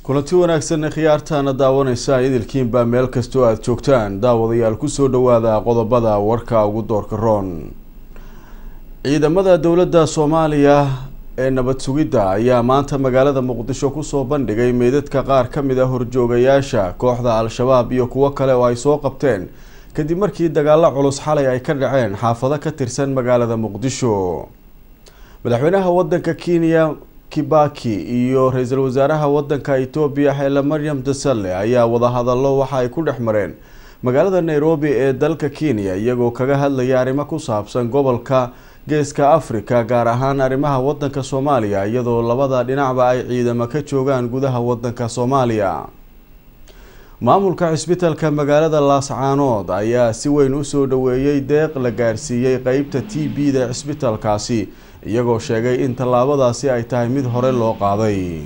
kulanti wanaagsan khiyaartana daawanaysa idilkiin baa meel kasto aad joogtaan daawadayaal ku soo dhawaada qodobada warka ugu doorka roon ciidamada dawladda Soomaaliya ee nabad sugidda ayaa maanta magaalada Muqdisho ku soo bandhigay meedadka qaar kamid ah horjoogayaasha kooxda Al-Shabaab iyo kuwa kale oo ay soo qabteen kadib markii dagaalo culus xalay ay ka dhaceen xaafado ka tirsan magaalada Muqdisho madaxweynaha wadanka Kenya Kibaki iyo ra'iisul wasaaraha wadanka Ethiopia Haile Mariam Desalegn ayaa wada hadallo waxa ay ku dhaxmareen magaalada Nairobi ee dalka Kenya iyagoo kaga hadlaya arrimo ku saabsan gobolka Geeska Afrika gaar ahaan arrimaha wadanka Soomaaliya iyadoo labada dhinacba ay ciidamo ka joogaan gudaha wadanka Soomaaliya maamulka isbitaalka magaalada Laascaanood ayaa si weyn u soo dhaweeyay deeq la gaarsiiyay qaybta TB-da isbitaalkaasi iyagoo sheegay in tallaabadaasi ay tahay mid hore loo qaaday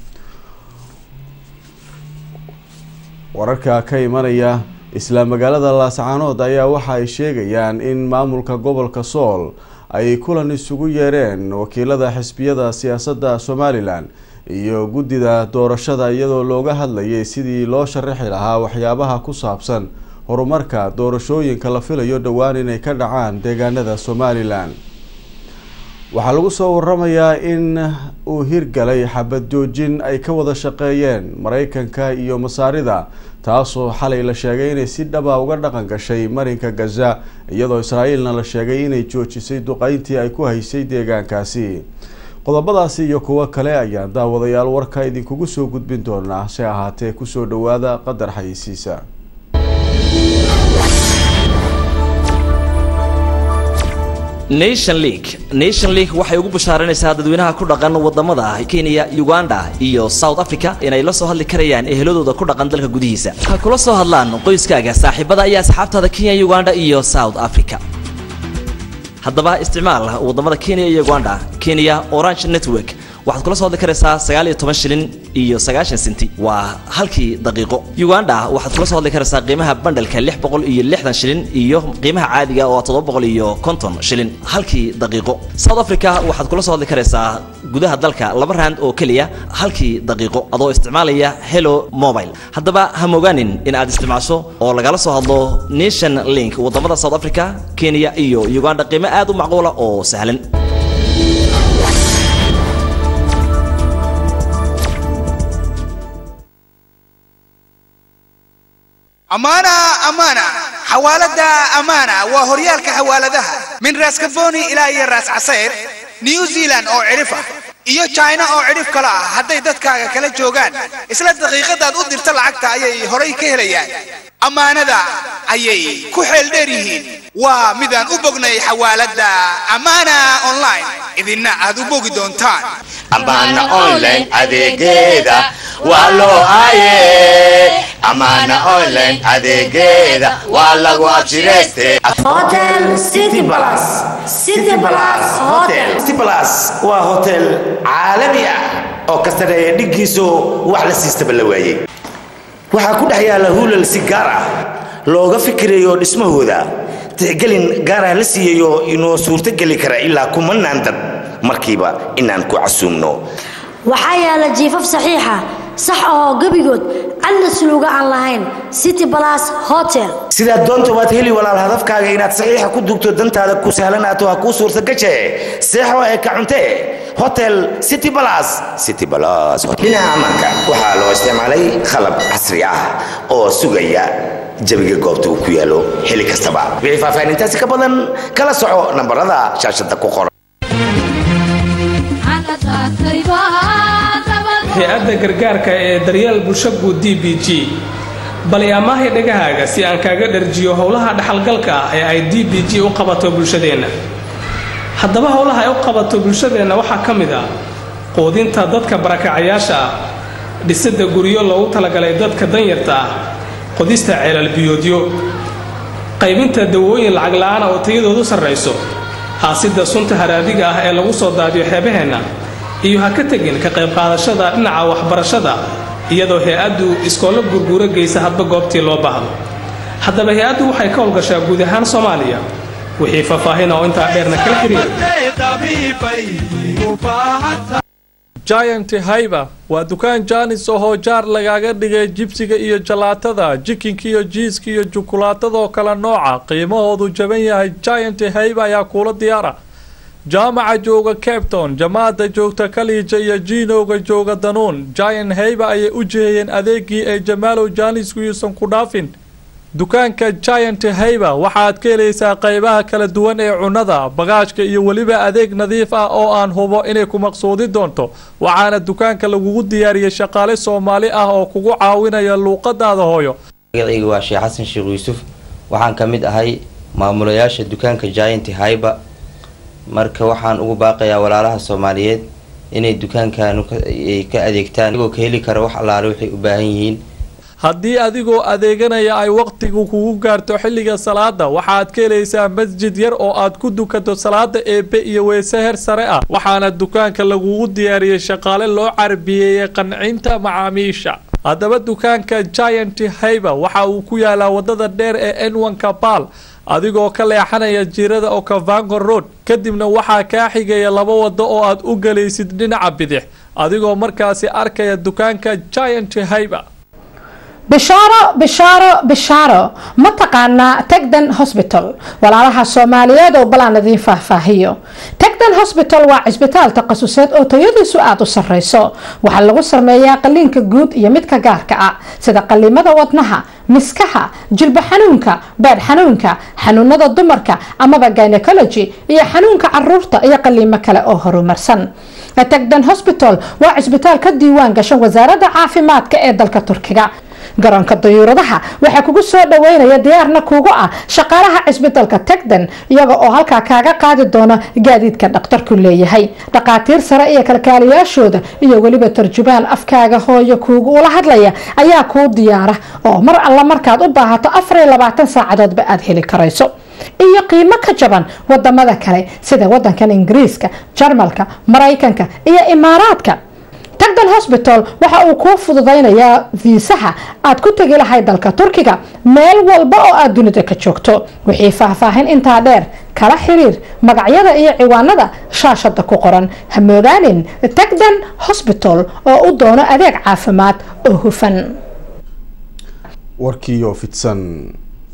wararka ka imanaya isla magaalada Laascaanood ayaa waxa ay sheegayaan in maamulka gobolka Sool ay kulan isugu yeereen wakiilada xisbiyada siyaasadda Somaliland iyo guddida doorashada iyadoo looga hadlayay sidii loo sharaxi lahaa waxyaabaha ku saabsan horumarka doorashooyinka la filayo dhawaan inay ka dhacaan deegaanada Somaliland waxaa lagu soo waramayaa in uu hirgalay xabad joojin ay ka wada shaqeeyeen Mareykanka iyo Masaarida taasoo xalay la sheegay inay si dhab ah uga dhaqan gashay marinka Gaza iyadoo Israa'iilna la sheegay inay joojisay duqeyntii ay ku haysay deegaankaasi qodobadaasi iyo kuwa kale ayaa daawadayaal warka idinkugu soo gudbin doonaa si ahaatee ku soo dhawaada qadar xayisiisa Nation League waxay ugu bushaaranaysaa dadweynaha ku dhaqan wadamada Kenya, Uganda iyo South Africa inay la soo hadli karayaan eheladooda ku dhaqan dalka gudihiisa. Ha kula soo hadlaan qoyskaaga, saaxiibada iyo asxaabtada Kenya, Uganda iyo South Africa. haddaba isticmaal wadamada Kenya iyo Uganda Kenya Orange Network waxaad kula soo hadli karaysaa 19 shilin iyo 90 senti waa halkii daqiiqo Uganda waxaad kula soo hadli karaysaa qiimaha bundle-ka 660 shilin iyo qiimaha caadiga oo 750 shilin halkii daqiiqo South Africa waxaad kula soo hadli karaysaa gudaha dalka 2 rand oo kaliya halkii daqiiqo adoo isticmaalaya Hello Mobile haddaba ha mogaanin in aad isticmaasho oo lagala soo hadlo Nation Link wadamada South Africa Kenya iyo Uganda qiimo aad u macquul ah oo sahlan أمانة حوالة أمانة وهريالك حوالدها من راس كفوني إلى راس عصير نيوزيلاند أو عرفة إيو تشاينا أو عرف كلا حتى يددكا كلا جوغان إسلا دقيقة داد أدر تلعكتا أيي هوري كهليان أمانة دا أيي كحل داريهين ومدان أبقني حوالة أمانة أونلاين إذن أدو بوغي دونتان أمانة أونلاين أديقيدا والو هاي أمانة أونلاين أديقيدا والو أبشريستي هوتيل سيتي بلاس هوتيل سيتي بلاس وهوتيل عالمي أو كسر دقيسو وعلى سيستم اللواي وحكون حياله هو السيجارة لوغا فكريو اسمه ذا تقلين جارة لسيو إنه صورة قلي كرا إلا كمان نندر مركبة إن أنكو عسومنو وحيا لجيفف صحيحة صح قبيقود عند سلوغا عن لهين سيتي بلاس هوتيل سيدا دونتو باتهلي ولا الهدف كاغا إنات صحيحة كو دوكتو دانتا هذا كو سهلاناتو هكو صورة قجي سيحة وإيكا عنتي هوتيل سيتي بلاس هنا عمانكا وحالو استعمالي خلب عصري أو سوغيا jabiga goobta uu ku yaalo xilli kastaba wixii faahfaahintaasi ka badan kala soco nambarada shaashada ku qoran hay'adda gargaarka ee daryeel bulsho guud DBG bal yaamaha dhagahaaga si aan kaaga dharjiyo howlaha dhaxalgalka ah ee ay DBG u qabato bulshadeena haddaba howlaha ay u qabato bulshadeena waxaa ka mid ah qoodinta dadka barakacayaasha dhisidda guryo loogu talagalay dadka danyarta ah qodista ceelal biyoodyo qaybinta dawooyin lacag la'aan oo tayadoodu sarreyso haasidda sunta haraadiga ah ee lagu soo daadiyo xeebaheena iyo ha ka tagin ka qayb qaadashada dhinaca waxbarashada iyadoo hay'addu iskoolo gurguura geysa hadba goobtii loo baahdo haddaba hay'addu waxay ka howlgashaa guud ahaan Soomaaliya wixii faahfaahin oo inta dheerna kala xiriir Giant Hyper waa dukaan Jaanis oo jaar lagaga dhigay jibsiga iyo jalaatada, jikinka iyo jiiska iyo jukulaatada oo kala nooca. Qiimahoodu jaban yahay. Giant Hyper ayaa kula diyaara. jaamaca jooga Cape Town, jamaacada joogta Kaliija iyo Jinooga jooga Danuun. Giant Hyper ayay u jeeyeen adeegii ay Jamaalow Jaanisku yuusan ku dhaafin. dukaanka Giant Hyper waxaad ka helaysaa qaybaha kala duwan ee cunada, bagaashka iyo waliba adeeg nadiif ah oo aan hubo inay ku maqsuudi doonto. waxaana dukaanka lagu diyaariyay shaqaale Soomaali ah oo kugu caawinaya luuqadaada hooyo. magacayga waa Sheekh Xasan Sheekh Yuusuf, waxaan ka mid ahay maamulayaasha dukaanka Giant Hyper. marka waxaan ugu baaqayaa walaalaha Soomaaliyeed inay dukaankan ka adeegtaan oo ka heli karo wax allaale waxay u baahan yihiin. haddii adigoo adeeganaya ay waqtigu kugu gaarto xilliga salaada, waxaad ka helaysaa masjid yar oo aad ku dukato salaada eebe iyo weese heer sare ah. waxaana dukaanka lagugu diyaariyay shaqaale loo carbiyeeyay qancinta macaamiisha. haddaba dukaanka Giant Hyper waxa uu ku yaalaa wadada dheer ee N1 Kapaal, adigoo ka leexanaya jiirada oo Kavango Road, kadibna waxaa kaa xigaya laba wado oo aad u galaysid dhinaca bidix, adigoo markaasi arkaya dukaanka Giant Hyper. bishaaro ma taqaanaa Tegden Hospital walaalaha Soomaaliyeed oo balan idin faahfaahiyo. Tegden Hospital waa cisbitaal takhasuseed oo tayadiisu aad u sareyso. waxaa lagu sameeyaa qaliinka guud iyo midka gaarka ah sida qaliimada wadnaha, miskaha, jilba xanuunka, baad xanuunka, xanuunada dumarka amaba gynecology iyo xanuunka caruurta iyo qaliimo kale oo horumarsan. Tegden Hospital waa cisbitaal ka diiwaan gashan wasaaradda caafimaadka ee dalka Turkiga. garoonka dayuuradaha waxaa kugu soo dhaweynaya diyaarna kugu ah shaqaalaha cisbitaalka Tegden, iyaga oo halka kaaga qaadi doona gaadiidka dhakhtarku leeyahay. dhaqaatiir sare iyo kalkaaliyaashooda iyo waliba tarjubaan afkaaga hooyo kuugu ula hadlaya ayaa kuu diyaara oo mar alla markaad u baahato 24 saacadoodba aad heli karayso iyo qiimo ka jaban wadamada kale sida wadankan Ingiriiska, Jarmalka, Mareykanka iyo Imaaraadka. Tegden Hospital waxa uu ku fududeynayaa viisaha aad ku tagi lahayd dalka Turkiga meel walba oo aad dunida ka joogto. wixii faahfaahin intaa dheer kala xiriir magacyada iyo ciwaanada shaashada ku qoran. hamoodaanin Tegden Hospital oo u doono adeeg caafimaad oo hufan. warkii oo fidsan.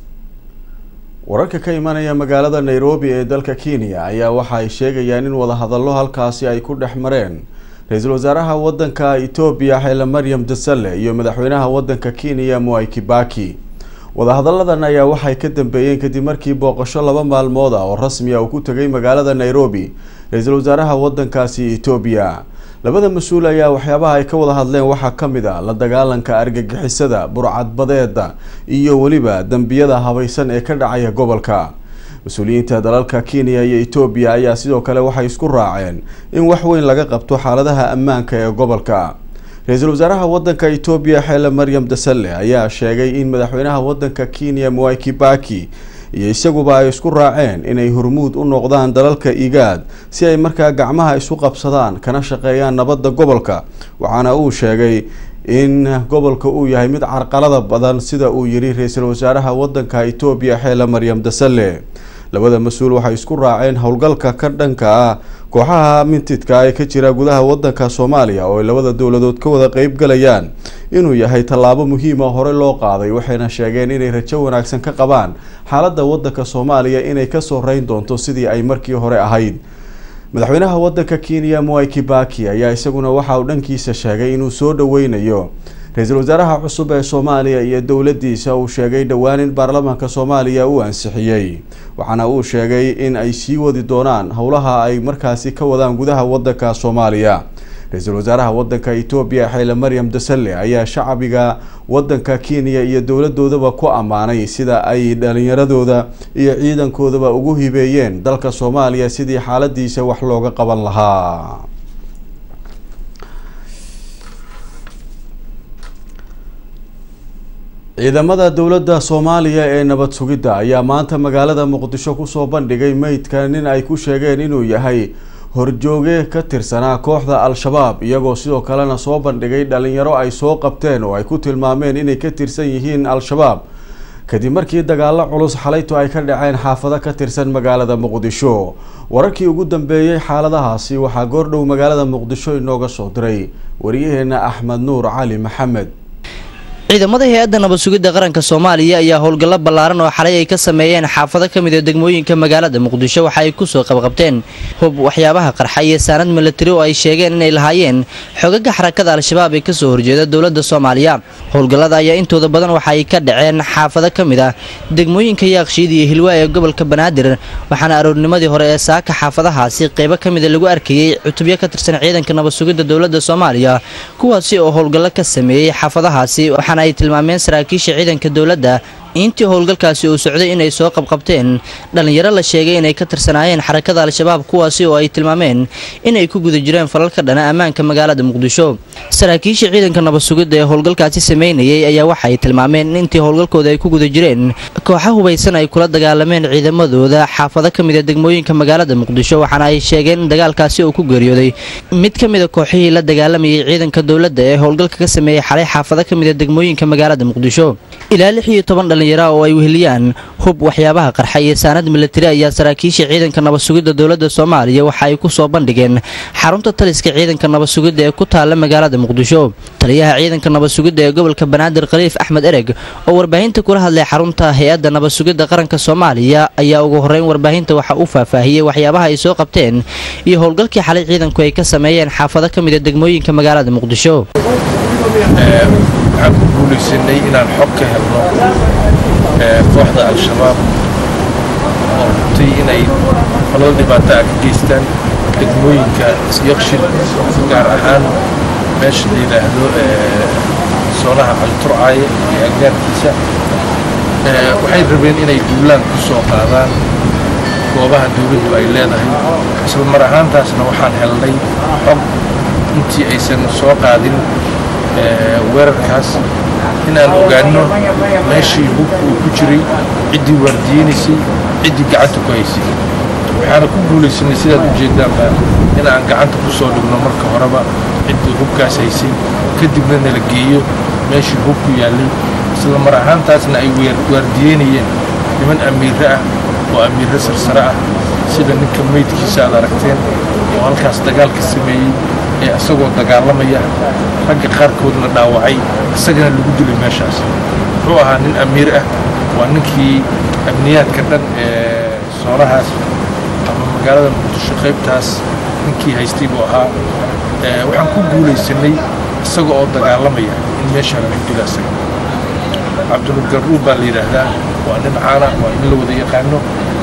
wararka ka imanaya magaalada Nairobi ee dalka Kenya ayaa waxa ay sheegayaan in wada hadallo halkaasi ay ku dhexmareen ra'iisul wasaaraha wadanka Ethiopia Haile Mariam Desalegn iyo madaxweynaha wadanka Kenya Mwai Kibaki. wada hadalladan ayaa waxay ka dambeeyeen kadib markii booqasho 2 maalmood ah oo rasmi ah uu ku tagay magaalada Nairobi ra'iisul wasaaraha wadankaasi Ethiopia. labada mas'uul ayaa waxyaabaha ay ka wada hadleen waxa kamid ah la dagaalanka argagixisada, burcadbadeeda iyo waliba dambiyada habaysan ee ka dhacaya gobolka. mas'uuliyiinta dalalka Kenya iyo Ethiopia ayaa sidoo kale waxay isku raaceen in wax weyn laga qabto xaaladaha ammaanka ee gobolka. ra'iisul wasaaraha wadanka Ethiopia Haile Mariam Desalegn ayaa sheegay in madaxweynaha wadanka Kenya Mwai Kibaki iyo isaguba ay isku raaceen inay hormuud u noqdaan dalalka IGAD si ay markaa gacmaha isu qabsadaan kana shaqeeyaan nabadda gobolka. waxaana uu sheegay in gobolka uu yahay mid carqalada badan sida uu yiri ra'iisul wasaaraha wadanka Ethiopia Haile Mariam Desalegn. labada mas'uul waxay isku raaceen howlgalka ka dhanka ah kooxaha mintidka ee ka jira gudaha wadanka Soomaaliya oo labada dawladood ka wada qayb galayaan inuu yahay tallaabo muhiim ah hore loo qaaday. waxayna sheegeen inay rajo wanaagsan ka qabaan xaaladda wadanka Soomaaliya inay ka soo reyn doonto sidii ay markii hore ahayd. madaxweynaha wadanka Kenya Mwai Kibaki ayaa isaguna waxa uu dhankiisa sheegay inuu soo dhaweynayo ra'iisul wasaaraha cusub ee Soomaaliya iyo dawladdiisa. uu sheegay dhawaan in baarlamaanka Soomaaliya uu ansixiyay, waxaana uu sheegay in ay sii wadi doonaan howlaha ay markaasi ka wadaan gudaha wadanka Soomaaliya. ra'iisul wasaaraha wadanka Ethiopia Haile Mariam Desalegn ayaa shacbiga wadanka Kenya iyo dawladoodaba ku amaanay sida ay dhalinyaradooda iyo ciidankoodaba ugu hibeeyeen dalka Soomaaliya sidii xaaladiisa wax looga qaban lahaa. ciidamada dawladda Soomaaliya ee nabad sugidda ayaa maanta magaalada Muqdisho ku soo bandhigay meydka nin ay ku sheegeen inuu yahay horjooge ka tirsanaa kooxda Al-Shabaab, iyagoo sidoo kalena soo bandhigay dhalinyaro ay soo qabteen oo ay ku tilmaameen inay ka tirsan yihiin Al-Shabaab. kadib markii dagaalo culus xalaytu ay ka dhaceen xaafado ka tirsan magaalada muqdisho. wararkii ugu dambeeyay xaaladahaasi waxaa goordhow magaalada muqdisho inooga soo diray wariyaheena Axmed Nuur Cali Maxamed. ciidamada hay'adda nabad sugidda qaranka Soomaaliya ayaa howlgallo ballaaran oo xalay ay ka sameeyeen xaafado ka mid ah degmooyinka magaalada Muqdisho waxa ay ku soo qabqabteen hub waxyaabaha qarxa iyo saanad military oo ay sheegeen inay lahaayeen xogaga xarakada Al-Shabaab ee ka soo horjeeda dawladda Soomaaliya. howlgallada ayaa intooda badan waxa ay ka dhaceen xaafado ka mid ah degmooyinka Yaaqshiid iyo Hilwaa ee gobolka Banaadir, waxaana aroornimadii hore ee saaka xaafadahaasi qaybo ka mid ah lagu arkayay cutubyo ka tirsan ciidanka nabad sugidda dawladda Soomaaliya kuwaasi oo howlgallo ka sameeyay xaafadahaasi. ay tilmaameen saraakiisha ciidanka dawladda intii howlgalkaasi uu socday inay soo qabqabteen dhalinyaro la sheegay inay ka tirsanaayeen xarakada Al-Shabaab kuwaasi oo ay tilmaameen inay ku guda jireen falalka dhana ammaanka magaalada Muqdisho. saraakiisha ciidanka nabad sugidda ee howlgalkaasi sameynayay ayaa waxay tilmaameen in intii howlgalkooda ay ku guda jireen kooxo hubeysan ay kula dagaalameen ciidamadooda xaafado ka mid ah degmooyinka magaalada Muqdisho, waxaana ay sheegeen in dagaalkaasi uu ku geeriyooday mid ka mid ah kooxihii la dagaalamayay ciidanka dawladda ee howlgalka ka sameeyay xalay xaafado ka mid ah degmooyinka magaalada Muqdisho. ilaa 16 oo ay weheliyaan hub waxyaabaha qarxa iyo saanad military ayaa saraakiisha ciidanka nabad sugidda dawladda Soomaaliya waxa ay ku soo bandhigeen xarunta taliska ciidanka nabad sugidda ee ku taala magaalada Muqdisho. taliyaha ciidanka nabad sugidda ee gobolka Banaadir Khaliif Axmed Ereg oo warbaahinta kula hadlay xarunta hay'adda nabad sugidda qaranka Soomaaliya ayaa ugu horeyn warbaahinta waxa uu faahfaahiyay waxyaabaha ay soo qabteen iyo howlgalkii xalay ciidanku ay ka sameeyeen xaafado ka mid ah degmooyinka magaalada Muqdisho. waxaan ku guulaysanay inaan xog ka helno kooxda Al-Shabaab oo runtii inay falal dhibaato ah ka geystaan degmooyinka Yaaqshiid gaar ahaan meesha la yidhaahdo soonaha Al-Turcaaye iyo agagaarkiisa. waxay rabeen inay duulaan ku soo qaadaan goobaha dawladdu ay leedahay, isla mar ahaantaasna waxaan helnay xog intii aysan soo qaadin weerarkaas inaan ogaano meeshii hubka uu ku jiray, ciddii waardiyeynaysay, ciddii gacanta ku haysay. waxaana ku guulaysanay sidaad ujeedaanba in aan gacanta ku soo dhigno marka horeba ciddii hubkaas haysay, kadibna nala geeyo meeshii hubku yaallay, isla mar ahaantaasna ay waardiyeynayeen niman amiirre ah oo amiirre sarsare ah sida ninka meydkiisa aad aragteen oo halkaas dagaalka sameeyey ee asagoo dagaalamaya ragga qaarkoodna dhaawacay isagana lagu dilay meeshaas. wuxuu ahaa nin amiir ah, waa ninkii amniyaadka dhan ee soonahaas ama magaalada Muqdisho qaybtaas ninkii haystay buu ahaa. waxaan ku guulaysanay isaga oo dagaalamaya in meesha lagu dilo isaga. Cabdul Garruub baa la yidhaahdaa, waa nin caana, waa in la wada yaqaano.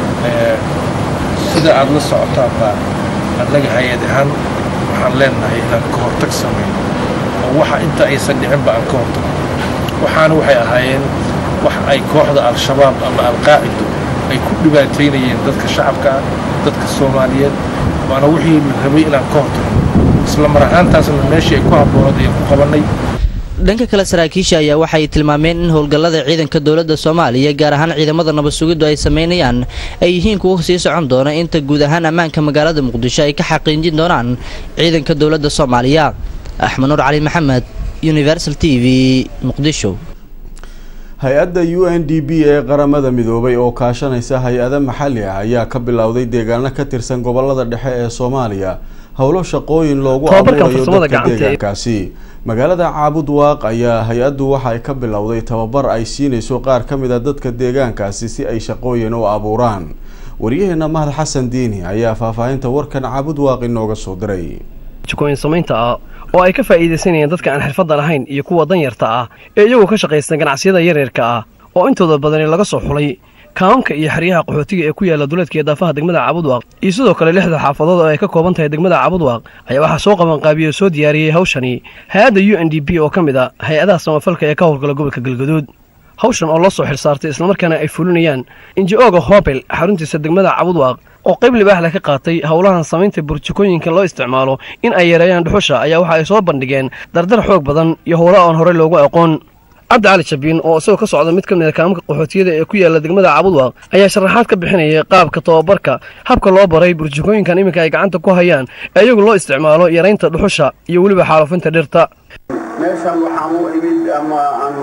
sida aad la socotaan baa annaga hay'ad ahaan waxaan leenahay inaan ka hortag samayno oo waxa inta aysan dhicin ba aan ka hortagno. waxaana waxay ahaayeen wax ay kooxda Al-Shabaab ama Al-Qaa'ida ay ku dhibaateynayeen dadka shacabka ah, dadka Soomaaliyeed, waana wixii la rabay inaan ka hortagno. isla mar ahaantaasna meeshii ay ku habboonayd ayaan ku qabanay. dhanka kale saraakiisha ayaa waxay tilmaameen in howlgallada ciidanka dawladda Soomaaliya gaar ahaan ciidamada nabad sugiddu ay sameynayaan ay yihiin kuwa sii socon doona inta guud ahaan ammaanka magaalada Muqdisho ay ka xaqiijin doonaan ciidanka dawladda Soomaaliya. Axmed Nuur Cali Maxamed, Universal TV, Muqdisho. hay-adda UNDP ee qaramada midoobay oo kaashanaysa hay-ado maxalli ah ayaa ka bilowday deegaano ka tirsan gobolada dhexe ee Soomaaliya howlo shaqooyin loogu abuurayo dadka deegaankaasi. magaalada Caabud Waaq ayaa hay-addu waxa ay ka bilowday tababar ay siinayso qaar ka mid ah dadka deegaankaasi si ay shaqooyin u abuuraan. wariyaheena Mahad Xasan Diini ayaa faahfaahinta warkan Caabud Waaq inooga soo diray. shaqooyin samaynta ah oo ay ka faa'iideysanayaan dadka aan xirfadda lahayn iyo kuwa danyarta ah ee iyagu ka shaqaysta ganacsiyada yaryarka ah oo intooda badan laga soo xulay kaamka iyo xeryaha qaxootiga ee ku yaala duleedka daafaha degmada Caabud Waaq iyo sidoo kale 6 xaafadood oo ay ka kooban tahay degmada Caabud Waaq ayaa waxa soo qaban qaabiyo soo diyaariyay hawshani hay'adda UNDP oo kamid ah hay'adaha samafalka ee ka howlgala gobolka Galgaduud. hawshan oo la soo xilsaartay isla markaana ay fulinayaan NGO-ga Hopel xaruntiisa degmada Caabud Waaq oo qayb libaax leh ka qaatay hawlahan samaynta burjikooyinka loo isticmaalo in ay yareeyaan dhuxusha ayaa waxa ay soo bandhigeen dardar xoog badan iyo howlo aan hore loogu aqoon. عبد علي شبين oo isagoo ka socda mid kamid ah kaamka qaxootiyada ee ku yaala degmada Caabud Waaq ayaa sharaxaad ka bixinaya qaabka tababarka habka loo baray burjikooyinkan iminka ay gacanta ku hayaan ayagu loo isticmaalo yareynta dhuxusha iyo waliba xaalufinta dhirta. meeshan waxaan u imid ama aan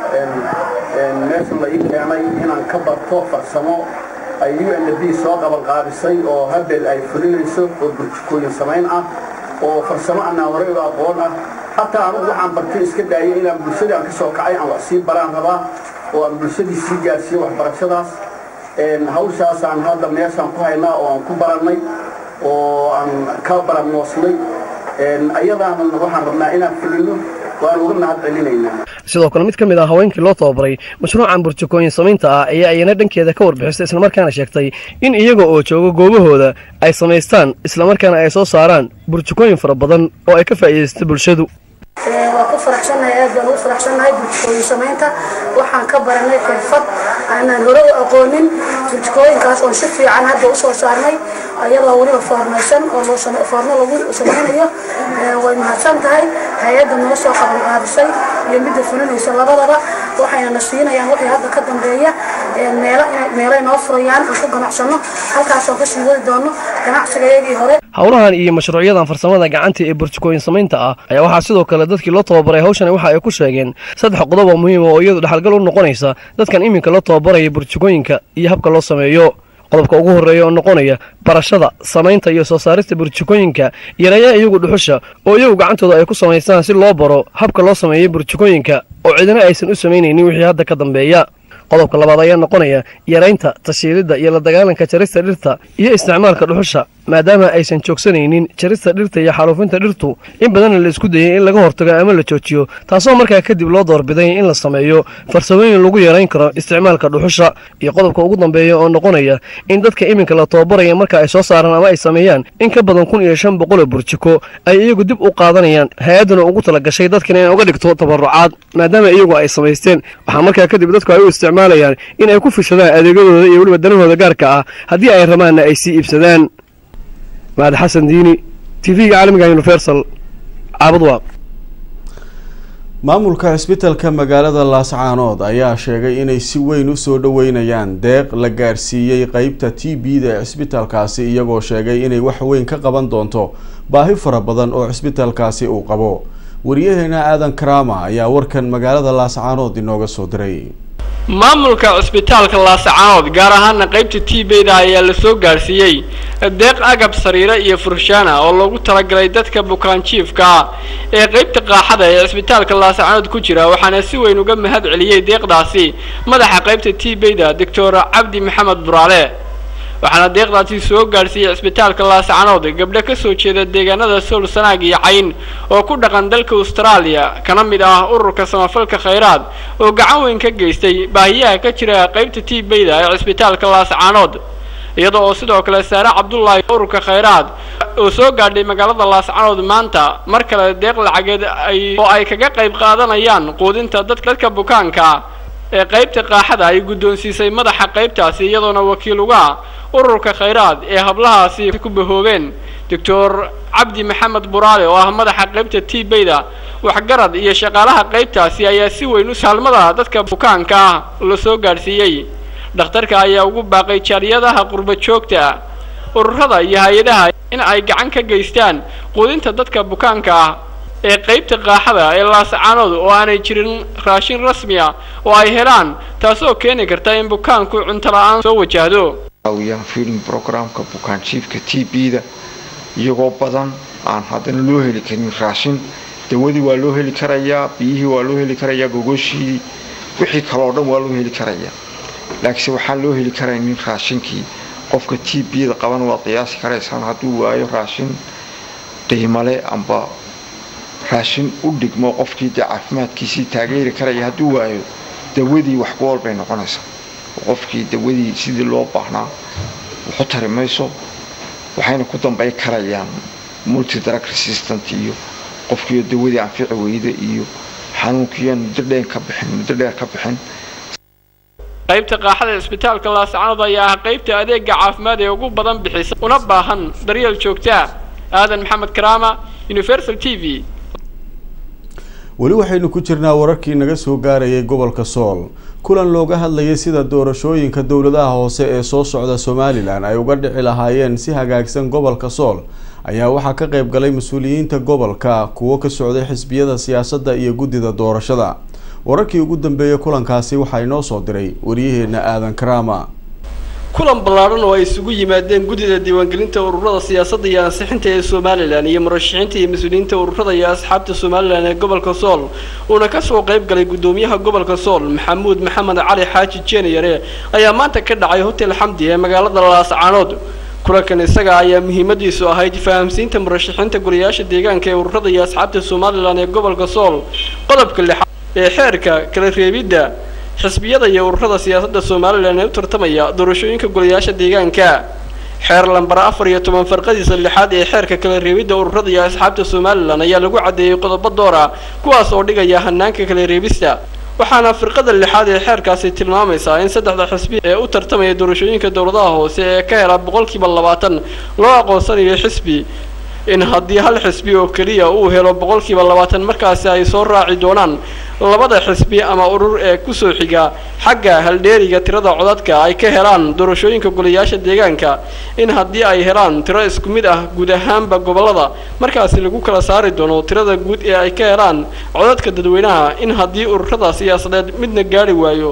meeshan la ii keenay inaan ka barto farsamo ay UNDP soo qaban qaadisay oo hadda ay fulinayso oo burjukooyin samayn ah oo farsamo aan hore u aqoon ah hatta anigu waxaan bartay iska daayay inaan bulshada aan ka soo kacay aan wax sii baraan rabaa oo aan bulshadii sii gaarsiiyo waxbarashadaas hawshaas aan hadda meeshan ku haynaa oo aan ku barannay oo aan ka baranoosnay ayadana waxaan rabnaa inaan fulino waan uga mahad celinaynaa sidoo kale mid ka mid ah haweenkii loo tababaray mashruucan burjukooyin samaynta ah ayaa ayana dhankeeda ka warbixisay islamarkaana sheegtay in iyaga oo jooga goobahooda ay samaystaan islamarkaana ay soo saaraan burjukooyin fara badan oo ay ka faa'iidaysta bulshadu waa ku faraxsanahay aad baan ugu faraxsanahay burjukooyin samaynta waxaan ka baranay xirfad aanan hore u aqoonin burjukooyinkaas oo si fiican hadda u soo saarnay ayadoo weliba foormaysan oo foorno lagu samaynayo way mahadsan tahay hay-adda noo soo qaban qaadisay iyo midda fulinaysa labadaba waxayna na siinayaan wixii hadda ka dambeeya meelay noo furayaan aan ku ganacsano halkaasoo kasii wadi doono ganacsigayagii hore howlahan iyo mashruucyadan farsamada gacanta ee burjukooyin samaynta ah ayaa waxaa sidoo kale dadkii loo tababaray hawshan waxa ay ku sheegeen 3 qodob oo muhiim ah oo iyadu dhaxalgal u noqonaysa dadkan iminka loo tababaraya burjukooyinka iyo habka loo sameeyo qodobka ugu horeeya oo noqonaya barashada samaynta iyo soo saarista burjukooyinka yareeya iyagu dhuxusha oo iyagu gacantooda ay ku samaystaan si loo baro habka loo sameeyo burjukooyinka oo cidina aysan u samaynaynin wixii hadda ka dambeeya qodobka labaad ayaa noqonaya yareynta tashiilidda iyo la dagaalanka jarista dhirta iyo isticmaalka dhuxusha maadaama aysan joogsanaynin jarista dhirta iyo xaaluufinta dhirtu in badanna la isku dayay in laga hortago ama la joojiyo taasoo markaa kadib loo doorbiday in la sameeyo farsamooyin lagu yareyn karo isticmaalka dhuxusha iyo qodobka ugu dambeeya oo noqonaya in dadka iminka la tababaraya marka ay soo saaraan ama ay sameeyaan in ka badan 1500 burjiko ay iyagu dib u qaadanayaan hay-aduna ugu talagashay dadkan inay uga dhigto tabarucaad maadaama iyagu ay samaysteen waxaa markaa kadib dadku ay u isticmaalayaan in ay ku fishadaan adeegyadooda iyo weliba danahooda gaarka ah haddii ay rabaanna ay sii iibsadaan بعد حسن ديني تيفي عالمي يونيفرسال عابد واق maamulka cisbitaalka magaalada Laascaanood ayaa sheegay inay si weyn u soo dhaweynayaan deeq la gaarsiiyay qaybta TB-da ee cisbitaalkaasi iyagoo sheegay inay wax weyn ka qaban doonto baahi fara badan oo cisbitaalkaasi uu qabo wariyaheena aadan Karaama ayaa warkan magaalada Laascaanood inooga soo diray maamulka cisbitaalka Laascaanood gaar ahaan qaybta TB-da ayaa la soo gaarsiiyay deeq agab sariira iyo furshaana oo loogu talagalay dadka bukaan jiifka ee qaybta qaaxada ee cisbitaalka Laascaanood ku jira waxaana si weyn uga mahad celiyay deeqdaasi madaxa qaybta TB-da Dr. Cabdi Maxamed Buraale waxaana deeqdaasi soo gaarsiiyay cisbitaalka Laascaanood gabdho ka soo jeeda deegaanada Sool Sanaag iyo Cayn oo ku dhaqan dalka Australia kana mid ah ururka samafalka khayraad oo gacan weyn ka geystay baahiyaha ka jira qaybta TB-da ee cisbitaalka Laascaanood iyadoo sidoo kale Saara Cabdullaahi ururka khayraad oo soo gaadhay magaalada Laascaanood maanta mar kale deeq lacageed ay kaga qayb qaadanayaan quudinta dadka bukaanka ee qaybta qaaxada ay guddoonsiisay madaxa qaybtaasi iyadoona wakiil uga ururka khayraad ee hablahaasi ku bahoobeen Dr. Cabdi Maxamed Buraale oo ah madaxa qaybta TB-da waxgarad iyo shaqaalaha qaybtaasi ayaa si weyn u saalmada dadka bukaanka la soo gaarsiiyay dhakhtarka ayaa ugu baaqay jaariyadaha qurba joogta ururada iyo hay'adaha in ay gacan ka geystaan quudinta dadka bukaanka ee qaybta qaaxada ee Laascaanood oo aanay jirin raashin rasmi ah oo ay helaan taasoo keeni karta in bukaanku cunto la'aan soo wajahdo awiyaan feeding programka bukaan jiifka TB-da iyagoo badan aan haddana loo heli karin raashin dawadii waa loo heli karayaa biyihii waa loo heli karayaa gogoshii wixii kale oo dhan waa loo heli karayaa laakiin waxaan loo heli karaynin raashinkii qofka TB-da qaban waa qiyaasi karaysaan hadduu waayo raashin qiimo leh amba raashin u dhigmo qofkii caafimaadkiisii taageeri karaya hadduu waayo dawadii wax ku walbay noqonaysaa qofkii dawadii sidii loo baahnaa wuxuu tari mayso waxayna ku dambay karayaan multi drug resistant iyo qofkii dawadii anfici weyda iyo xanuunkii muddo dheer ka bixin qaybta qaaxada cisbitaalka Laascaanood ayaa ah qaybta adeega caafimaad ee ugu badan bixisa una baahan daryeel joogto ah aadan maxamed Karaama Universal TV weli waxaynu ku jirnaa wararkii naga soo gaarayay gobolka Sool kulan looga hadlayay sida doorashooyinka dowladaha hoose ee soo socda Somaliland ay uga dhici lahaayeen si hagaagsan gobolka Sool ayaa waxaa ka qayb galay mas'uuliyiinta gobolka kuwa ka socday xisbiyada siyaasadda iyo gudida doorashada wararkii ugu dambeeyay kulankaasi waxa inoo soo diray wariyaheena Aadan Karaama kulan ballaaran oo ay isugu yimaadeen gudida diiwaangelinta ururada siyaasadda iyo ansixinta ee Somaliland iyo murashaxiinta iyo mas'uuliyiinta ururada iyo asxaabta Somaliland ee gobolka Sool oo ka soo qayb galay gudoomiyaha gobolka Sool Maxamuud Maxamed Cali Xaaji Jeeniyare ayaa maanta ka dhacay Hotel Xamdi ee magaalada Laascaanood kulankan isaga ayaa muhiimadiisu ahayd fahamsiinta murashaxiinta guriyaasha deegaanka ee ururada iyo asxaabta Somaliland ee gobolka Sool qodobka lixaad ee xeerka kala reebidda xisbiyada iyo ururada siyaasadda Somaliland ee u tartamaya doorashooyinka golayaasha deegaanka xeer lambar 14 farqadiisa lixaad ee xeerka kala reebidda ururada iyo asxaabta Somaliland ayaa lagu cadeeyay qodobo door ah kuwaas oo dhigaya hanaanka kala reebista waxaana farqada lixaad ee xeerkaasi tilmaamaysaa in saddexda xisbi ee u tartamaya doorashooyinka dowladaha hoose ee ka hela 20% loo aqoonsanayo xisbi in haddii hal xisbi oo kaliya uu helo 20% markaasi ay soo raaci doonaan labada xisbi ama urur ee ku soo xiga xagga haldheeriga tirada codadka ay ka helaan doorashooyinka golayaasha deegaanka in haddii ay helaan tiro isku mid ah guud ahaanba gobolada markaasi lagu kala saari doono tirada guud ee ay ka helaan codadka dadweynaha in haddii ururada siyaasadeed midna gaari waayo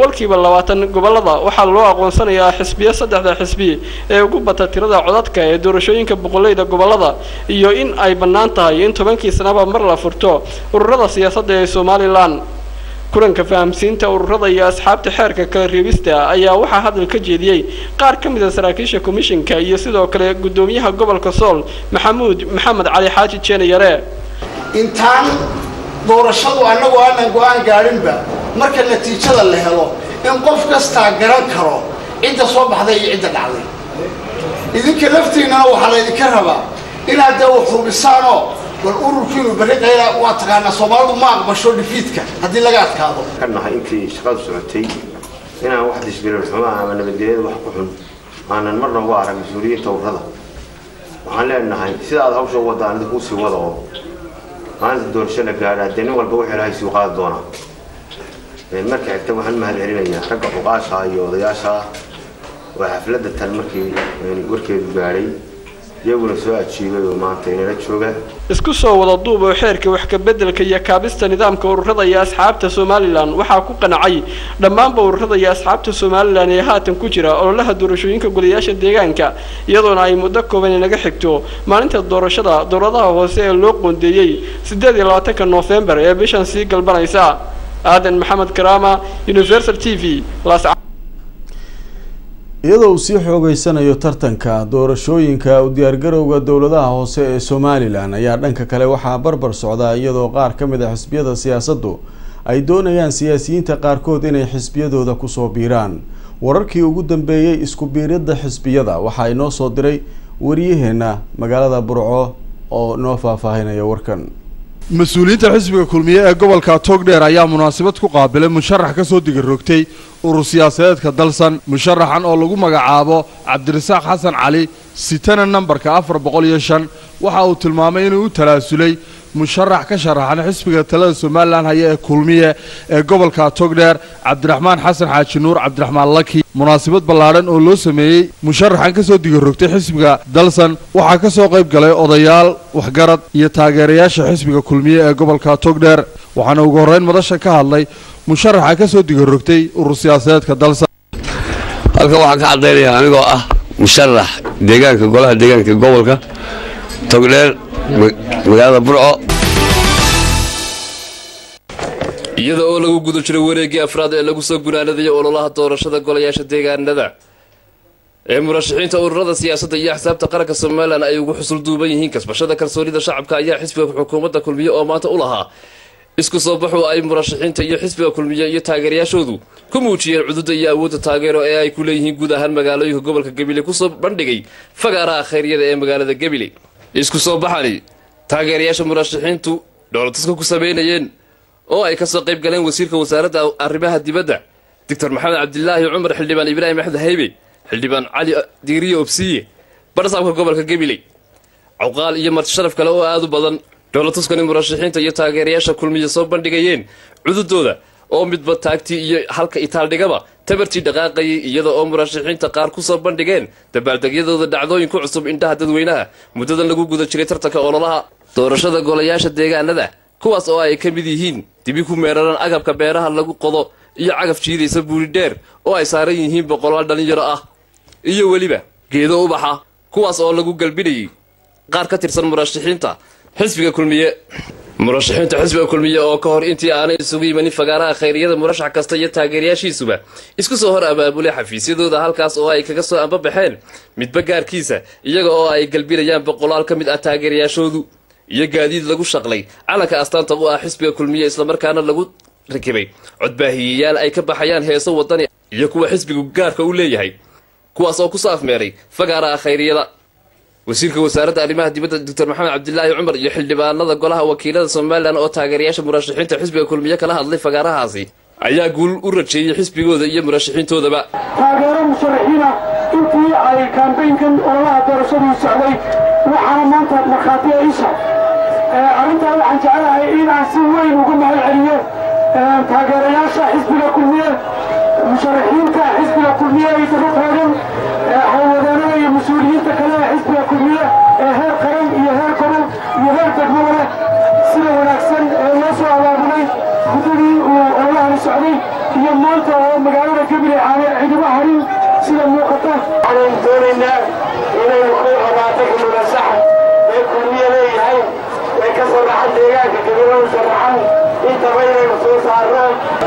20% gobolada waxaa loo aqoonsanayaa xisbiya saddexda xisbi ee ugu bata tirada codadka ee doorashooyinka boqolleyda gobolada iyo in ay bannaan tahay in 10 sanaba mar la furto ururada siyaasadda ee Soomaaliland kulanka fahamsiinta ururada iyo asxaabta xeerka kala reebista ayaa waxaa hadal ka jeediyay qaar ka mid ah saraakiisha komishanka iyo sidoo kale gudoomiyaha gobolka Sool Maxamuud Maxamed Cali Xaaji Jeeniyare intaan doorashadu anagu aanan go'aan gaarinba marka natiijada la helo in qof kasta garan karo cidda soo baxday iyo cidda dhacday idinka laftiina waxa la idinka rabaa inaad wax hubisaano والأوركينو بريقة واتقانا صومالو ما أقبشوا لفيتك هذه لقات كاظو كنا أنتي شغال سنتي هنا واحد يشبه الحماة من بديل وحكوهم أنا المرة وارا مسؤولية توفضة وعلى أنها سيدا هذا وش وضع عنده كوسي وضعه أنا الدور شلة قاعدة الدنيا والبوح على سوقات دونا المركع يكتبوا عن مهل العلمية رقة فقاشها يوضياشها وحفلة المركي يعني وركي الباري isku soo wada duub oo xeerka wax ka bedelka iyo kaabista nidaamka ururada iyo asxaabta Somaliland waxaa ku qanacay dhammaanba ururada iyo asxaabta Somaliland ee haatan ku jira ololaha doorashooyinka golayaasha deegaanka iyadoona ay muddo kooban inaga xigto maalinta doorashada dowladaha hoose ee loo qoondeeyay 28 November ee bishan sii galbanaysa Aadan Maxamed Karaama Universal TV iyadoo uu sii xoogeysanayo tartanka doorashooyinka u diyaargarowga dowladaha hoose ee Somaliland ayaa dhanka kale waxaa barbar socda iyadoo qaar ka mid ah xisbiyada siyaasaddu ay doonayaan siyaasiyiinta qaarkood inay xisbiyadooda ku soo biiraan wararkii ugu dambeeyay isku biiridda xisbiyada waxa ay noo soo diray wariyaheena magaalada Burco oo noo faahfaahinaya warkan مسؤولينta xisbiga kulmiye ee gobolka Togdheer ayaa munaasabad ku qaabilay musharax ka soo digarogtay urur siyaasadeedka dalsan musharaxan oo lagu magacaabo Cabdirasaaq Xasan Cali sitana nambarka 405 waxa uu tilmaamay inuu u talaasulay musharax ka sharaxan xisbiga talada Somaliland haya ee kulmiye ee gobolka Togdheer Cabdiraxmaan Xasan Xaaji Nuur Cabdiraxmaan Laki munaasabad ballaaran oo loo sameeyay musharaxan ka soo digarogtay xisbiga dalsan waxa ka soo qayb galay odayaal waxgarad iyo taageerayaasha xisbiga kulmiye ee gobolka Togdheer waxaana ugu horeyn madasha ka hadlay musharaxa ka soo digarogtay urur siyaasadeedka dalsan halka waxaan ka cadeynayaa anigoo ah musharax deegaanka golaha deegaanka gobolka Togdheer magaalada Burco iyada oo lagu gudo jiray wareegii afraad ee lagu soo gunaanadayay ololaha doorashada golayaasha deegaanada ee murashaxiinta ururada siyaasadda iyo axsaabta qaranka Somaliland ay ugu xusul duuban yihiin kasbashada kalsoonida shacabka ayaa xisbiga xukuumadda kulmiye oo maanta u lahaa isku soo baxo ay murashaxiinta iyo xisbiga kulmiye iyo taageerayaashoodu ku muujiyeen cudud iyo awood taageero ee ay ku leeyihiin guud ahaan magaalooyinka gobolka Gabiley ku soo bandhigay fagaaraha khayriyada ee magaalada Gabiley isku soo baxani taageerayaasha murashaxiintu dowladda ku sameeyeen oo ay ka soo qayb galeen wasiirka wasaaradda arrimaha dibadda Dr. Maxamed Cabdilaahi Umar Xildhibaan Ibraahim Axmed Haybe Xildhibaan Cali Digriyo Obsiye barsaabka gobolka Gabiley عقال iyo marti sharaf kale oo aad u badan dhoolatuskani murashaxiinta iyo taageerayaasha kulmiye soo bandhigayeen cududooda oo midba taagtii iyo halka itaaldhigaba tabartii dhaqaaqayay iyada oo murashaxiinta qaar ku soo bandhigeen dabaaldegyadooda dhacdooyin ku cusub indhaha dadweynaha muddadan lagu guda jiray tartanka ololaha doorashada golayaasha deegaanada kuwaas oo ay ka mid yihiin dibi ku meeraran agabka beeraha lagu qodo iyo cagaf jiidaysa buuri dheer oo ay saaran yihiin boqolaal dhalinyaro ah iyo weliba geedo ubaxa kuwaas oo lagu galbinayay qaar ka tirsan murashaxiinta xisbiga kulmiye murashaxiinta xisbiga kulmiye oo ka hor intii aanay isugu yimanin fagaaraha khayriyada murashax kasta iyo taageerayaashiisuba isku soo hor abaabulay xafiisyadooda halkaas oo ay kaga soo ambabaxeen midba gaarkiisa iyaga oo ay galbinayaan boqolaal ka mid ah taageerayaashoodu iyo gaadiid lagu shaqlay calanka astaanta u ah xisbiga kulmiye islamarkaana lagu rakibay codbaahiyeyaal ay ka baxayaan heeso wadani iyo kuwa xisbigu gaarka u leeyahay kuwaas oo ku soo afmeeray fagaaraha khayriyada wasiirka wasaaradda arrimaha dibadda Dr. Maxamed Cabdilaahi Cumar iyo xildhibaanada golaha wakiilada Soomaaliland oo taageerayaasha murashaxiinta xisbiga kulmiye kala hadlay fagaarahaasi ayaa guul u rajeeyay xisbigooda iyo murashaxiintoodaba taageero musharaxiina intii ay kambeynkan ololaha doorashadu socday waxaana maanta markhaati isha arrintaa waxaan jecelahay in aan si weyn uga mahadceliyo taageerayaasha xisbiga kulmiye musharaxiinta xisbiga kulmiye ay daba taagan hawlwadaanada iyo mas-uuliyiinta kale ee xisbiga kulmiye ee heer qaran iyo heer gobol iyo heer degmada leh sida wanaagsan ee loo soo abaabulay muddadii uu ololahani socday iyo maanta oo magaalada gabiley aanay ciidamo harin sida muuqata waxaan doonaynaa inaynu ku abaatay murasax ee kulmiye leeyahay ee ka soo baxan deegaanka gabilada sharaxan intaba inaynu soo saarno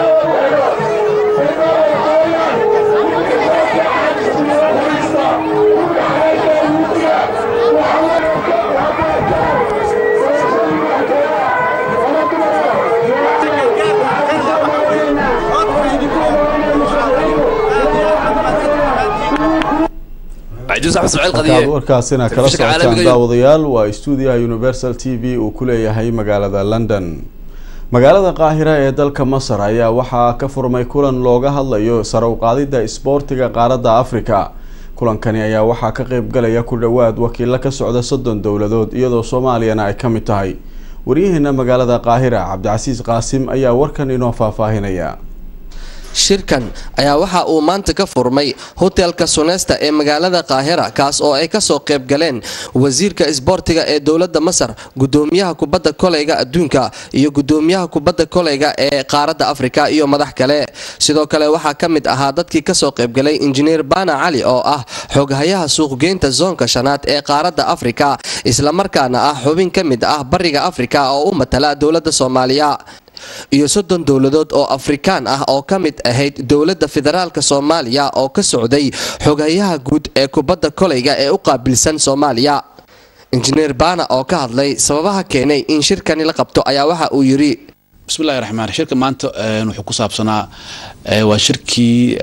warkaasina kala socotaan daawadayaal waa stuudiyaha Universal TV uu ku leeyahay magaalada London. magaalada Qaahira ee dalka Masar ayaa waxaa ka furmay kulan looga hadlayo sare u qaadida isboortiga qaaradda Afrika. kulankani ayaa waxaa ka qayb galaya ku dhawaad wakiilo ka socda 30 dowladood iyadoo Soomaaliyana ay ka mid tahay. wariyaheena magaalada Qaahira Cabdicasiis Qaasim ayaa warkan inoo faahfaahinaya. shirkan ayaa waxa uu maanta ka furmay hotelka Sonesta ee magaalada Qaahira kaas oo ay ka soo qayb galeen wasiirka isboortiga ee dawladda Masar, gudoomiyaha kubadda kolayga adduunka iyo gudoomiyaha kubadda kolayga ee qaaradda Afrika iyo madax kale. sidoo kale waxa ka mid ahaa dadkii ka soo qayb galay Engineer Bana Ali oo ah xoghayaha suuqgeynta zoonka shanaad ee qaaradda Afrika isla markaana ah xubin ka mid ah bariga Afrika oo u matala dawladda Soomaaliya iyo 30 dowladood oo Afrikaan ah oo ka mid ahayd dawladda federaalka Soomaaliya oo ka socday xogayaha guud ee kubadda kolayga ee u qaabilsan Soomaaliya. Engineer Bana oo ka hadlay sababaha keenay in shirkani la qabto ayaa waxa uu yiri bismillaahir rahmaanir shirka maanta wuxuu ku saabsanaa waa shirkii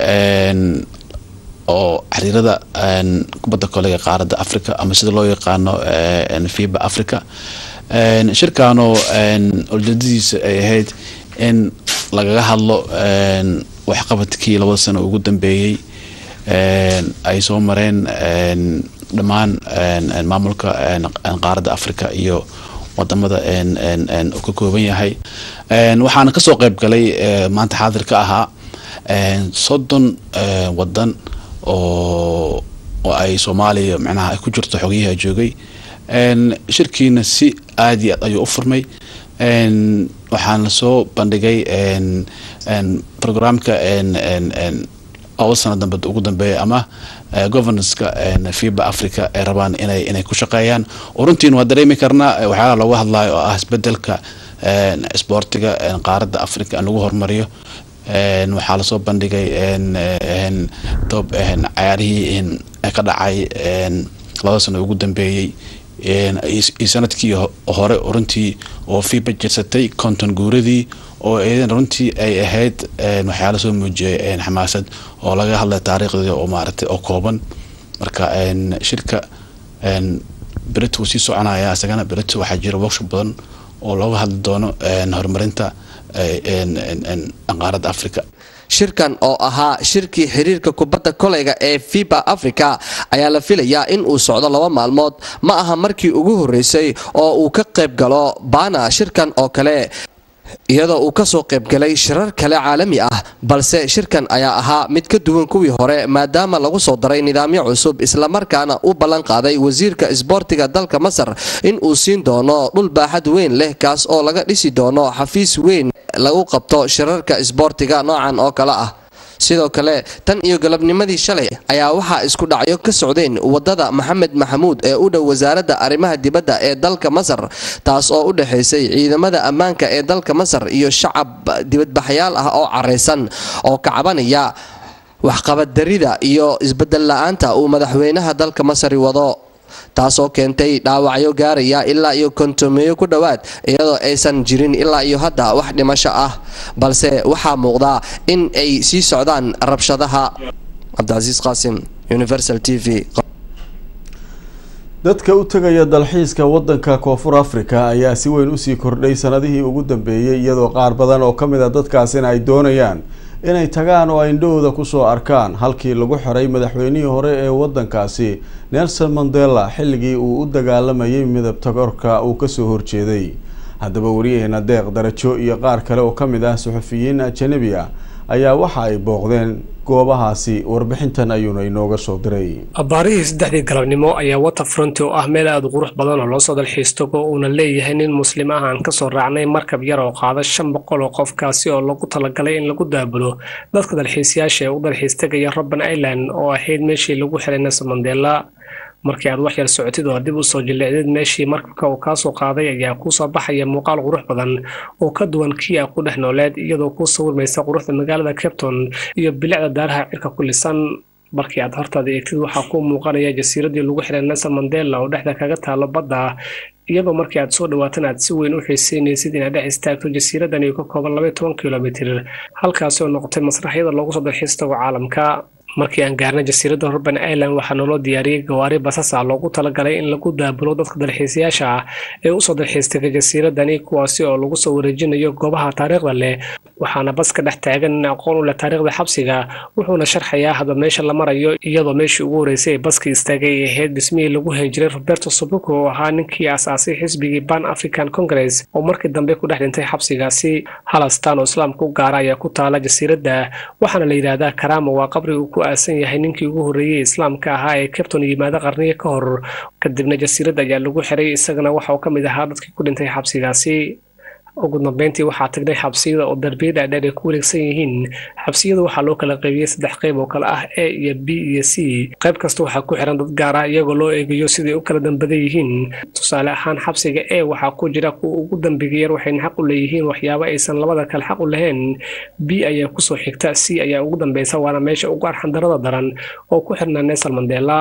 oo xiriirada kubadda kolayga qaaradda Afrika ama sida loo yaqaano FIBA Africa shirkaano ujeedadiisa ay ahayd in lagaga hadlo waxqabadkii 2 sano ugu dambeeyay ay soo mareen dhammaan maamulka qaaradda Afrika iyo wadamada uu ka kooban yahay waxaana ka soo qayb galay maanta xaadirka ahaa 30 wadan oo ay Soomaaliya macnaha ay ku jirto xogayaha joogay shirkiina si aad iyo aad ayuu u furmay waxaan soo bandhigay programka oo sanad ugu dambeeyay ama governance-ka FIBA Africa ay rabaan inay ku shaqeeyaan runtii waa dareemi karnaa waxa looga hadlayo oo ah isbedelka isboortiga qaaradda Afrika in lagu horumariyo waxaa la soo bandhigay top ciyaarihii ka dhacay 2 sano ugu dambeeyay sanadkii hore runtii oo FIBA jirsatay konton guuradii oo aydan runtii ay ahayd waxyaalo soo muujiyay xamaasad oo laga hadlay taariikhda oo maartay oo kooban marka shirka Britain si soconaya asagana Britain waxa jira workshop badan oo looga hadli doono horumarinta qaaradda Afrika. shirkan oo ahaa shirkii xiriirka kubadda kolayga ee FIBA Africa ayaa la filayaa in uu socdo 2 maalmood ma aha markii ugu horeysay oo uu ka qayb galo baana shirkan oo kale iyadoo uu ka soo qayb galay shirar kale caalami ah balse shirkan ayaa ahaa mid ka duwan kuwii hore maadaama lagu soo daray nidaamyo cusub isla markaana uu ballan qaaday wasiirka isboortiga dalka Masar in uu siin doono dhul baaxad weyn leh kaas oo laga dhisi doono xafiis weyn lagu qabto shirarka isboortiga noocan oo kale ah sidoo kale tan iyo galabnimadii shalay ayaa waxa isku dhacyo ka socdeen wadada Maxamed Maxamuud ee u dhow wasaaradda arrimaha dibadda ee dalka Masar taas oo u dhaxaysay ciidamada ammaanka ee dalka Masar iyo shacab dibadbaxayaal ah oo careysan oo ka cabanaya waxqabad darida iyo isbedel la'aanta uu madaxweynaha dalka Masar wado taasoo keentay dhaawacyo gaaraya ilaa iyo kontomeeyo ku dhawaad iyadoo aysan jirin ilaa iyo hadda wax dhimasho ah balse waxaa muuqda in ay sii socdaan rabshadaha. Cabdicasiis Qaasim, Universal TV. dadka u tagaya dalxiiska wadanka Koonfur Afrika ayaa si weyn u sii kordhay sanadihii ugu dambeeyay iyadoo qaar badan oo kamid ah dadkaasina ay doonayaan inay tagaan oo ay indhahooda ku soo arkaan halkii lagu xiray madaxweynihii hore ee wadankaasi Nelson Mandela xilligii uu u dagaalamayay midabta korka uu ka soo horjeeday. haddaba wariyaheena Deeq Darajo iyo qaar kale oo kamid ah suxufiyiin ajnabi ah ayaa waxa ay booqdeen goobahaasi warbixintan ayuuna inooga soo diray. abaarihii 3 galabnimo ayaa waterfront oo ah meel aad u qurux badan oo loo soo dalxiisto oo uu leeyahay nin muslim ah aan ka soo raacnay markab yar oo qaada 500 oo qofkaasi oo lagu talagalay in lagu daabulo dadka dalxiisayaasha ee u dalxiistagaya Robben Island oo ahayd meeshii lagu xiray Nelson Mandela. markii aad wax yar socotid oo dib u soo jileecdeed meeshii markabka uu ka soo qaaday ayaa ku soo baxaya muuqaal qurux badan oo ka duwan kii ku dhex nooleed iyadoo ku sawirmaysa quruxda magaalada Cape Town iyo bilicda daaraha cirka ku lisan. markii aad hortaada eegtid waxaa ku muuqanaya jasiiradii lagu xiray Nelson Mandela oo dhexda kaga taalo badda iyadoo markii aad soo dhawaatan aad si weyn u xiiseynaysid inaad dhex istaagto jasiiradan oo ka kooban 12 kiiloomitir halkaas oo noqotay masraxyada loogu soo dalxiisto caalamka. markii aan gaarnay jasiiradda Robben Island waxaa noo diyaariyay gawaari basas ah loogu talagalay in lagu daabulo dadka dalxiisayaasha ah ee u soo dalxiistay jasiiradani kuwaasi oo lagu soo wareejinayo goobaha taariikhda leh waxaana baska dhex taagan aqoon u leh taariikhda xabsiga wuxuuna sharxayaa hadba meesha la marayo iyadoo meeshii ugu horeysay baska istaagay ee ahayd dhismihii lagu henjiray Roberto Sobukwe oo ahaa ninkii aasaasay xisbigii Pan African Congress oo markii dambe ku dhex dhintay xabsigaasi. halastaan oo islaamku gaara ayaa ku taala jasiiradda waxaana la yiraahdaa Karama waa qabri uu ku aasan yahay ninkii ugu horeeyay islaamka ahaa ee Cape Town yimaada qarniyo ka hor kadibna jasiiradda ayaa lagu xiray isagana waxa uu kamid ahaa dadkii ku dhintay xabsigaasi. ugu dambeyntii waxaa tagnay xabsiyada oo darbiyada dheer ay ku wareegsan yihiin. xabsiyada waxaa loo kala qaybiyay 3 qayb oo kala ah A iyo B iyo C. qayb kasta waxaa ku xiran dad gaar ah iyagoo loo eegayo sidii u kala dambaday yihiin. tusaale ahaan xabsiga A waxaa ku jira kuwa ugu dambeeyay yar waxayna xaq u leeyihiin waxyaabo aysan labada kale xaq u lahayn. B ayaa ku soo xigta, C ayaa ugu dambeysa waana meesha ugu arxan darada daran oo ku xirnaa Nelson Mandela.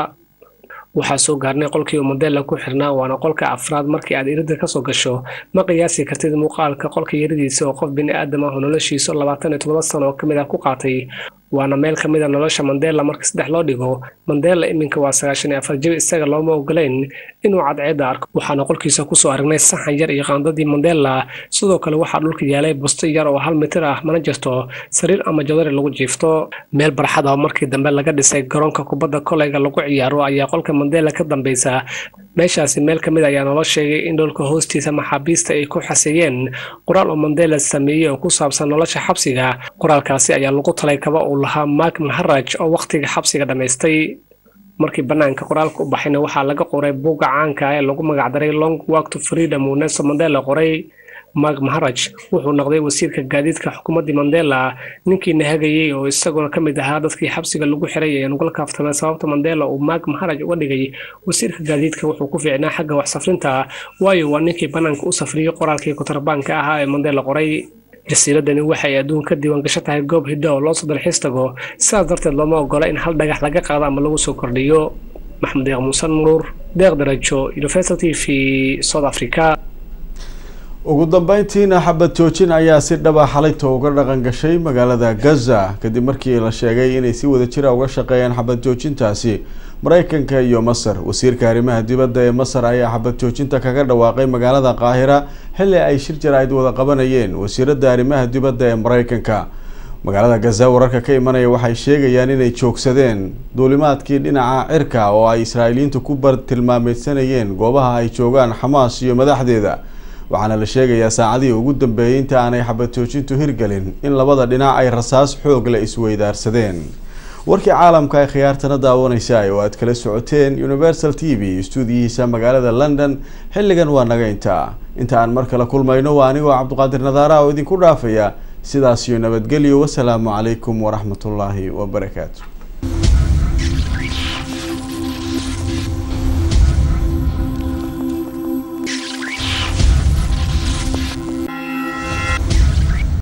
waxaa soo gaarnay qolkii Mandela ku xirnaa waana qolka afraad. markii aad irida ka soo gasho ma qiyaasi kartid muuqaalka qolka yaridiisa oo qof bini aadam ah oo noloshiisa 27 sano oo kamid ah ku qaatay waana meel kamid ah nolosha Mandela markii 3 loo dhigo. Mandela iminka waa 94 jir isaga looma ogolayn inuu cadceed arko waxaana qolkiisa ku soo aragnay saxan yar iyo qaandadii Mandela sidoo kale waxaa dhulka yaalay busto yar oo 1 mitir ah mana jirto sariir ama jadari lagu jiifto. meel barxad ah markii dambe laga dhisay garoonka kubadda kolayga lagu ciyaaro ayaa qolka Mandela ka dambeysa. meeshaasi meel kamid ayaa noo sheegay in dhulka hoostiisa maxaabiista ay ku xaseeyeen qoraal oo Mandela sameeyay oo ku saabsan nolosha xabsiga. qoraalkaasi ayaa lagu talay kaba uu lahaa Mark Maharaj oo waqtiga xabsiga dhameystay. markii banaanka qoraalka u baxayna waxaa laga qoray buugga caanka ah ee lagu magac daray Long Walk to Freedom oo Nelson Mandela qoray. Mark Maharaj wuxuu noqday wasiirka gaadiidka xukuumadda Mandela ninkii nahagayay oo isaguna kamid ahaa dadkii xabsiga lagu xiray ee nugal kaaftamay sababta Mandela uu Mark Maharaj uga dhigay wasiirka gaadiidka wuxuu ku fiicnaa xagga wax safrinta waayo waa ninkii banaanka u safriyay qoraalkii kutarbaanka ahaa ee Mandela qoray. jasiiradani waxay adduunka diiwaan gashan tahay goob hiddo oo loo soo dalxiis tago sidaas darteed looma ogola in hal dhagax laga qaado ama lagu soo kordhiyo. Maxamed Deeq Muuse Nuur, Deeq Darajo, Universal TV, South Africa. ugu dambeyntiina xabad joojin ayaa si dhaba xalayta uga dhaqan gashay magaalada Gaza kadib markii la sheegay inay si wada jir uga shaqeeyaan xabad joojintaasi Mareykanka iyo Masar. Wasiirka arrimaha dibadda ee Masar ayaa xabad joojinta kaga dhawaaqay magaalada Qaahira xilli ay shir jaraa'id wada qabanayeen wasiirada arrimaha dibadda ee Mareykanka. magaalada Gaza wararka ka imanaya waxay sheegayaan inay joogsadeen duulimaadkii dhinaca cirka oo ay Israa'iiliintu ku tilmaamaysanayeen goobaha ay joogaan Xamaas iyo madaxdeeda. waxaana la sheegayaa saacadii ugu dambeeyay inta aanay xabad joojintu hirgelin in labada dhinac ay rasaas xoog leh isweydaarsadeen. warkii caalamka ay khiyaartana daawanaysa oo aad kala socoteen Universal TV stuudiyihiisa magaalada London xilligan waa naga inta aan mar kale kulmayno waa anigoo Cabduqaadir Nadaara oo idinku dhaafaya sidaas iyo nabadgelyo. wassalaamu calaykum waraxmatullaahi wabarakaatuh.